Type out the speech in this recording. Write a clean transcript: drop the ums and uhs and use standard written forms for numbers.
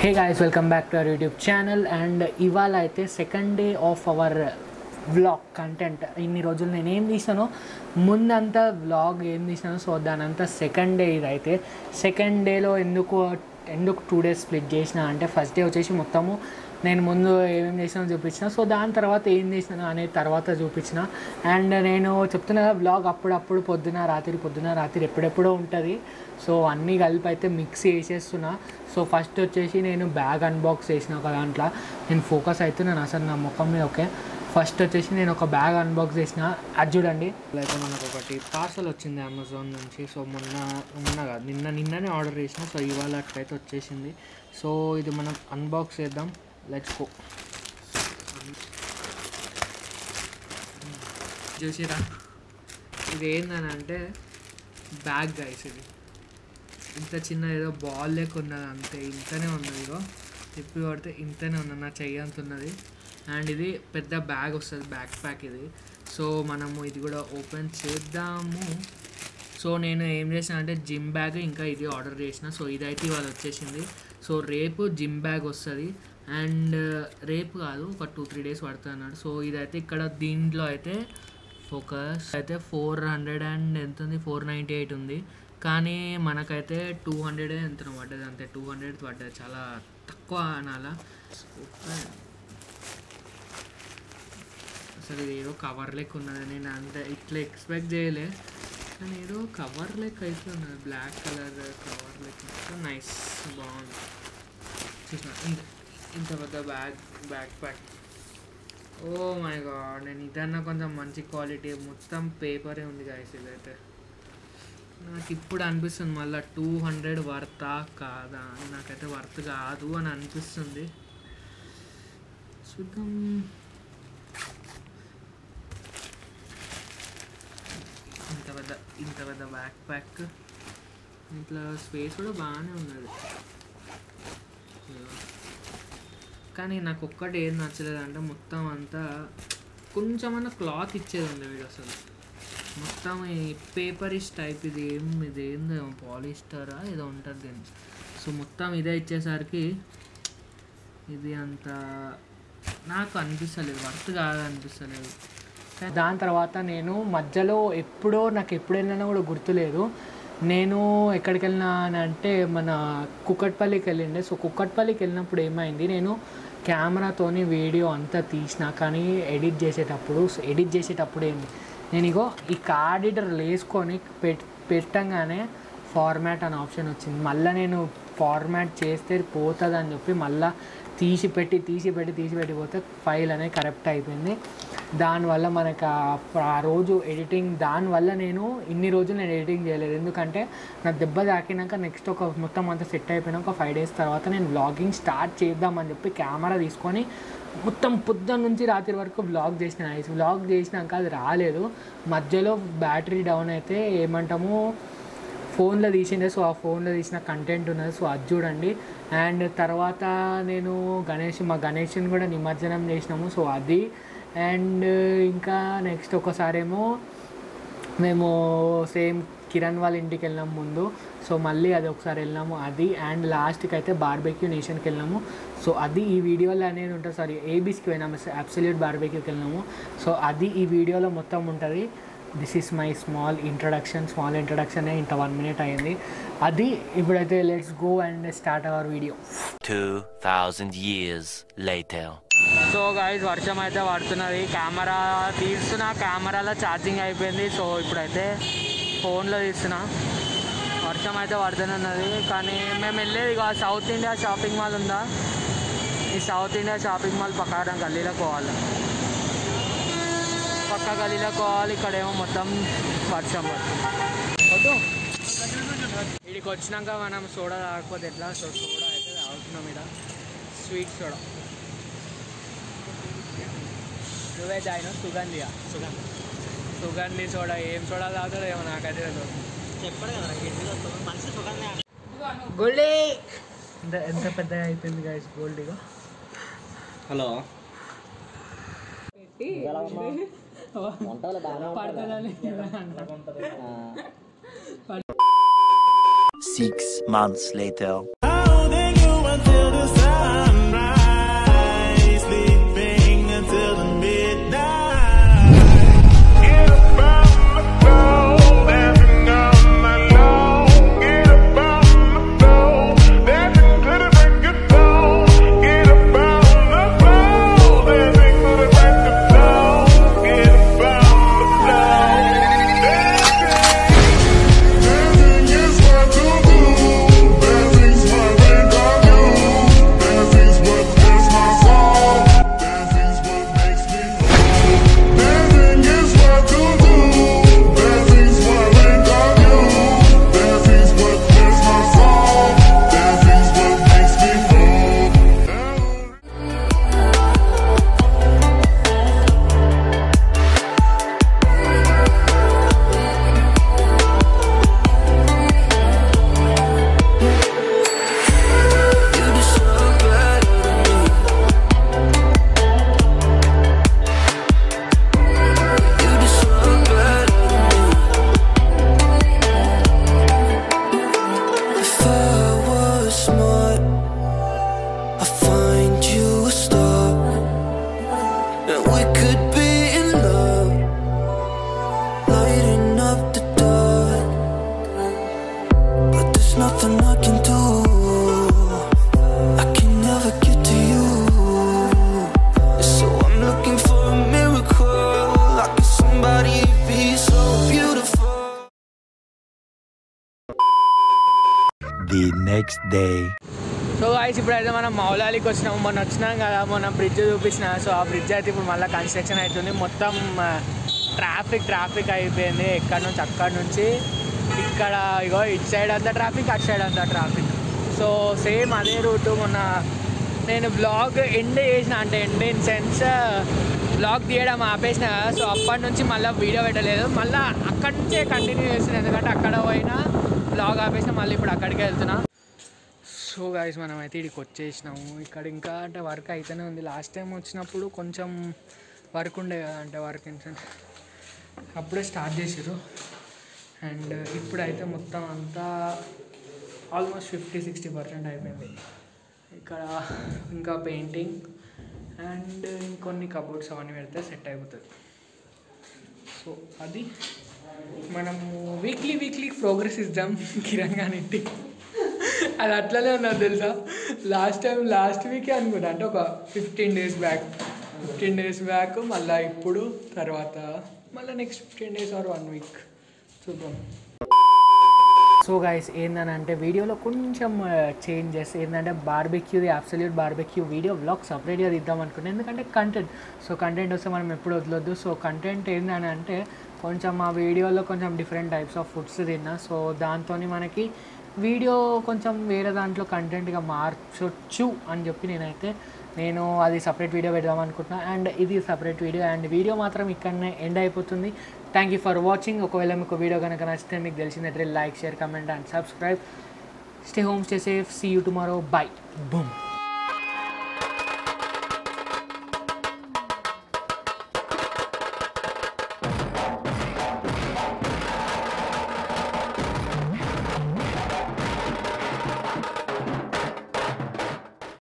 Hey guys, welcome back to our YouTube channel and ఇవాళ అయితే second day of our vlog content. ఇన్ని రోజులు నేను ఏం తీసానో ముందంతా వ్లాగ్ ఏం తీసానో సో దానంతా సెకండ్ డే. ఇదైతే సెకండ్ డేలో ఎందుకు 2 days స్ప్లిట్ చేసిన అంటే ఫస్ట్ డే వచ్చేసి మొత్తము నేను ముందు ఏమేమి చేసినా చూపించిన, సో దాని తర్వాత ఏం చేసినా అనేది తర్వాత చూపించిన. అండ్ నేను చెప్తున్నా కదా వ్లాగ్ అప్పుడప్పుడు పొద్దున రాత్రి ఎప్పుడెప్పుడో ఉంటుంది. సో అన్నీ కలిపి అయితే మిక్స్ చేసేస్తున్నా. సో ఫస్ట్ వచ్చేసి నేను బ్యాగ్ అన్బాక్స్ చేసిన ఒక దాంట్లో నేను ఫోకస్ అవుతున్నాను అసలు నా ముఖం మీద. ఓకే, ఫస్ట్ వచ్చేసి నేను ఒక బ్యాగ్ అన్బాక్స్ చేసిన. అది చూడండి, అయితే మనకు ఒకటి పార్సల్ వచ్చింది అమెజాన్ నుంచి. సో నిన్ననే ఆర్డర్ చేసిన. సో ఇవాళ అట్లయితే వచ్చేసింది. సో ఇది మనం అన్బాక్స్ చేద్దాం, లెట్స్ గో. చూసిరా, ఇది ఏందని అంటే బ్యాగ్ గైస్. ఇది ఇంత చిన్న ఏదో బాల్ లెక్క ఉన్నది, అంతే ఇంతనే ఉన్నది. ఇగో తిప్పి పడితే ఇంతనే ఉన్నది, నా చెయ్యి అంత ఉన్నది. అండ్ ఇది పెద్ద బ్యాగ్ వస్తుంది, బ్యాక్ ప్యాక్ ఇది. సో మనము ఇది కూడా ఓపెన్ చేద్దాము. సో నేను ఏం చేసిన అంటే జిమ్ బ్యాగ్ ఇంకా ఇది ఆర్డర్ చేసిన. సో ఇదైతే ఇవాళ వచ్చేసింది. సో రేపు జిమ్ బ్యాగ్ వస్తుంది. అండ్ రేపు కాదు, ఒక 2-3 days పడుతుంది అన్నాడు. సో ఇదైతే ఇక్కడ దీంట్లో అయితే ఫోకస్ అయితే 400 అండ్ ఎంత ఉంది, 498 ఉంది. కానీ మనకైతే 200 ఎంత పడ్డది, అంతే 200 పడ్డది, చాలా తక్కువ అనాలా. అసలు ఇది ఏదో కవర్ లెక్క ఉన్నది, నేను అంత ఇట్లా ఎక్స్పెక్ట్ చేయలే. కానీ ఏదో కవర్ లెక్క అయితే ఉన్నది, బ్లాక్ కలర్ కవర్ లెక్క. నైస్, బాగుంది. చూసిన ఇంత పెద్ద backpack. Oh my god, నేను ఇదన్నా కొంచెం మంచి క్వాలిటీ, మొత్తం పేపరే ఉంది గాయస్. ఇదైతే నాకు ఇప్పుడు అనిపిస్తుంది మళ్ళీ 200 వర్తా కాదా అని. నాకైతే వర్త్ కాదు అని అనిపిస్తుంది. చూద్దాం. ఇంత పెద్ద బ్యాక్ ప్యాక్, ఇట్లా స్పేస్ కూడా బాగానే ఉన్నది. కానీ నాకు ఒక్కటి ఏం నచ్చలేదు అంటే మొత్తం అంతా కొంచెమన్నా క్లాత్ ఇచ్చేది ఉంది వీడు. అసలు మొత్తం ఈ పేపరిష్ టైప్. ఇది ఏందో పాలిస్టరా ఏదో ఉంటుంది దీన్ని. సో మొత్తం ఇదే ఇచ్చేసరికి ఇది అంత నాకు అనిపిస్తలేదు, వర్త్ కాదు అనిపిస్తలేదు. దాని తర్వాత నేను మధ్యలో నాకు ఎప్పుడు వెళ్ళినా కూడా గుర్తులేదు. నేను ఎక్కడికి వెళ్ళినా అంటే మన కుక్కట్పల్లికి వెళ్ళిండే. సో కుక్కట్పల్లికి వెళ్ళినప్పుడు ఏమైంది, నేను కెమెరాతోని వీడియో అంతా తీసిన. కానీ ఎడిట్ చేసేటప్పుడు ఏంటి, నేను ఇగో ఈ కార్డ్ ఎడిటర్ వేసుకొని పెట్టంగానే ఫార్మాట్ అనే ఆప్షన్ వచ్చింది. మళ్ళీ నేను ఫార్మాట్ చేస్తే పోతుంది అని చెప్పి మళ్ళీ తీసి పెట్టి పోతే ఫైల్ అనేది కరెక్ట్ అయిపోయింది. దానివల్ల మనకు ఆ రోజు ఎడిటింగ్, దానివల్ల నేను ఇన్ని రోజులు నేను ఎడిటింగ్ చేయలేదు. ఎందుకంటే నాకు దెబ్బ తాకినాక నెక్స్ట్ ఒక మొత్తం అంతా సెట్ అయిపోయినాక 5 days తర్వాత నేను వ్లాగింగ్ స్టార్ట్ చేద్దామని చెప్పి కెమెరా తీసుకొని మొత్తం పొద్దున్న నుంచి రాత్రి వరకు వ్లాగ్ చేసినాక అది రాలేదు. మధ్యలో బ్యాటరీ డౌన్ అయితే ఏమంటాము ఫోన్లో తీసిండే. సో ఆ ఫోన్లో తీసిన కంటెంట్ ఉన్నది, సో అది చూడండి. అండ్ తర్వాత నేను మా గణేష్ని కూడా నిమజ్జనం చేసినాము, సో అది. అండ్ ఇంకా నెక్స్ట్ ఒకసారేమో మేము సేమ్ కిరణ్ వాళ్ళ ఇంటికి వెళ్ళినాము ముందు. సో మళ్ళీ అది ఒకసారి వెళ్ళినాము, అది. అండ్ లాస్ట్కి అయితే బార్బెక్యూ నేషన్కి వెళ్ళినాము. సో అది ఈ వీడియోలో అనేది ఉంటుంది. సారీ, ఏబీస్కి పోయినాము, అబ్సల్యూట్ బార్బెక్యూకి వెళ్ళినాము. సో అది ఈ వీడియోలో మొత్తం ఉంటుంది. This is my small introduction ఇంత 1 minute అయింది. అది ఇప్పుడైతే let's go and start our video. 2000 years later. So guys, వర్షం అయితే పడుతున్నది. కెమెరా తీస్తున్నా, కెమెరాలో ఛార్జింగ్ అయిపోయింది. సో ఇప్పుడైతే ఫోన్లో తీస్తున్నా. వర్షం అయితే పడుతున్నది. కానీ మేము వెళ్ళేది ఇక సౌత్ ఇండియా షాపింగ్ మాల్ ఉందా, ఈ సౌత్ ఇండియా షాపింగ్ మాల్ పక్కన గల్లీలోకి పోవాలి. ఇక్కడేమో మొత్తం వర్షం పడుతుంది. ఇక్కడికి వచ్చినాక మనం సోడా తాగకపోతే ఎట్లా. సో సోడా అయితే తాగుతున్నాం. ఇక్కడ స్వీట్ సోడా. నువ్వే తాగిన సుగంధి సోడా. ఏం సోడా తాగుతాడో ఏమో నాకైతే చెప్పాడు కదా మంచి సుగంధి. గోల్డీ ఎంత పెద్దగా అయిపోయింది గైస్ గోల్డీగా. Hello 6 months later. Holding you until the sun. the next day. So guys ఇప్పుడైతే మనం మౌలాలికి వచ్చినాము. మొన్న వచ్చినాం కదా, మొన్న బ్రిడ్జ్ చూపించిన. సో ఆ బ్రిడ్జ్ అయితే ఇప్పుడు మళ్ళీ కన్స్ట్రక్షన్ అవుతుంది. మొత్తం ట్రాఫిక్ అయిపోయింది. ఎక్కడి నుంచి అక్కడి నుంచి ఇక్కడ ఇగో ఇటు సైడ్ అంతా ట్రాఫిక్, అటు సైడ్ అంతా ట్రాఫిక్. సో సేమ్ అదే రూటు. మొన్న నేను బ్లాగ్ ఎండ్ చేసిన, అంటే ఎండ్ ఇన్ సెన్స్ బ్లాగ్ తీయడం ఆపేసిన కదా. సో అప్పటి నుంచి మళ్ళీ వీడియో పెట్టలేదు. మళ్ళీ అక్కడి నుంచే కంటిన్యూ చేస్తున్నాను, ఎందుకంటే అక్కడ పోయినా బ్లాగ్ ఆపేసిన. మళ్ళీ ఇప్పుడు అక్కడికి వెళ్తున్నా. సో గాయస్ మనం అయితే ఇక్కడికి వచ్చేసినాము. ఇక్కడ ఇంకా అంటే వర్క్ అయితేనే ఉంది. లాస్ట్ టైం వచ్చినప్పుడు కొంచెం వర్క్ ఉండే కదా, అంటే వర్క్ ఇన్సెన్స్ అప్పుడే స్టార్ట్ చేసారు. అండ్ ఇప్పుడైతే మొత్తం అంతా ఆల్మోస్ట్ 50-60% అయిపోయింది. ఇక్కడ ఇంకా పెయింటింగ్ అండ్ ఇంకొన్ని కబోర్డ్స్ అవన్నీ పెడితే సెట్ అయిపోతుంది. సో అది మనము వీక్లీ ప్రోగ్రెస్ ఇద్దాం కిరణ్ గారింటి. అది అట్లనే ఉన్నది తెలుసా. లాస్ట్ వీకే అనుకుంటా, అంటే ఒక 15 days బ్యాక్ మళ్ళీ ఇప్పుడు తర్వాత మళ్ళీ నెక్స్ట్ 15 days ఆర్ 1 week చూద్దాం. సో గైస్ ఏంటంటే వీడియోలో కొంచెం చేంజెస్ ఏంటంటే బార్బెక్యూది అబ్సల్యూట్ బార్బెక్యూ వీడియో వ్లాగ్ సపరేట్గా తీద్దాం అనుకున్నాను, ఎందుకంటే కంటెంట్ వస్తే మనం ఎప్పుడు వదలొద్దు. సో కంటెంట్ ఏంటంటే కొంచెం ఆ వీడియోలో కొంచెం డిఫరెంట్ టైప్స్ ఆఫ్ ఫుడ్స్ తిన్నా. సో దాంతో మనకి వీడియో కొంచెం వేరే దాంట్లో కంటెంట్గా మార్చొచ్చు అని చెప్పి నేను అది సపరేట్ వీడియో పెడదాం అనుకుంటున్నా. అండ్ ఇది సపరేట్ వీడియో, అండ్ వీడియో మాత్రం ఇక్కడనే ఎండ్ అయిపోతుంది. Thank you for watching. ఒకవేళ మీకు వీడియో కనుక నచ్చితే మీకు తెలిసిందంటే like, share, comment and subscribe. Stay home, stay safe. See you tomorrow. Bye. Boom.